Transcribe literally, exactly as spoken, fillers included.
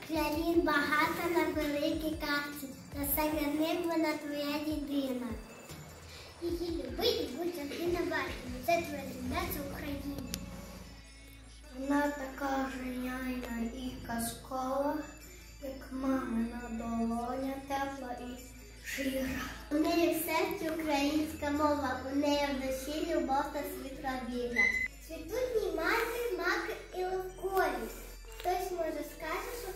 Клярін багата на великій карті, та серед них вона твоя єдина. Її любить, будь завжди на баченні, це твоя земля, це Україна. Вона така життєва і казкова, як мамина долоня, тепла і щира. У неї в серці українська мова, у неї в душі любов та світла віра. Цвітуть в ній мати, маки і ловколі. Хтось може скаже, що